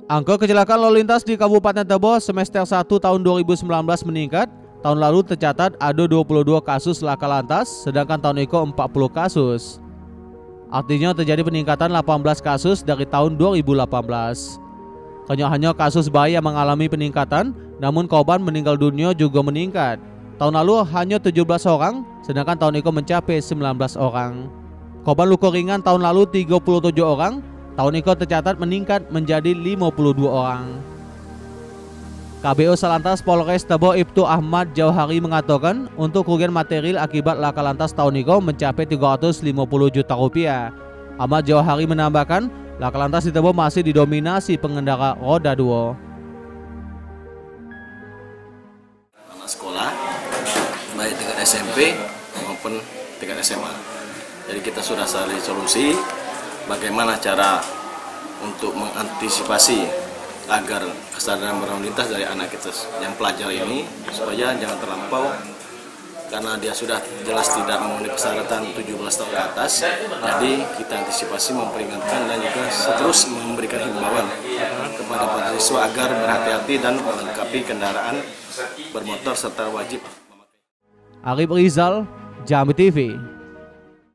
Angka kecelakaan lalu lintas di Kabupaten Tebo semester 1 tahun 2019 meningkat. Tahun lalu tercatat ada 22 kasus laka lantas, sedangkan tahun itu 40 kasus. Artinya terjadi peningkatan 18 kasus dari tahun 2018. Hanya kasus bayi yang mengalami peningkatan, namun korban meninggal dunia juga meningkat. Tahun lalu hanya 17 orang, sedangkan tahun itu mencapai 19 orang. Korban luka ringan tahun lalu 37 orang, tahun ini tercatat meningkat menjadi 52 orang. KBO Salantas Polres Tebo Ibtu Ahmad Jauhari mengatakan untuk kerugian material akibat laka lantas tahun ini mencapai 350 juta rupiah. Ahmad Jauhari menambahkan, laka lantas di Tebo masih didominasi pengendara roda 2. Anak sekolah, baik tingkat SMP maupun tingkat SMA. Jadi kita sudah cari solusi bagaimana cara untuk mengantisipasi agar kesadaran berlalu lintas dari anak kita yang pelajar ini supaya jangan terlampau, karena dia sudah jelas tidak memenuhi persyaratan 17 tahun ke atas. Jadi kita antisipasi, memperingatkan dan juga terus memberikan himbauan kepada para siswa agar berhati-hati dan melengkapi kendaraan bermotor serta wajib. Arif Rizal, Jambi TV.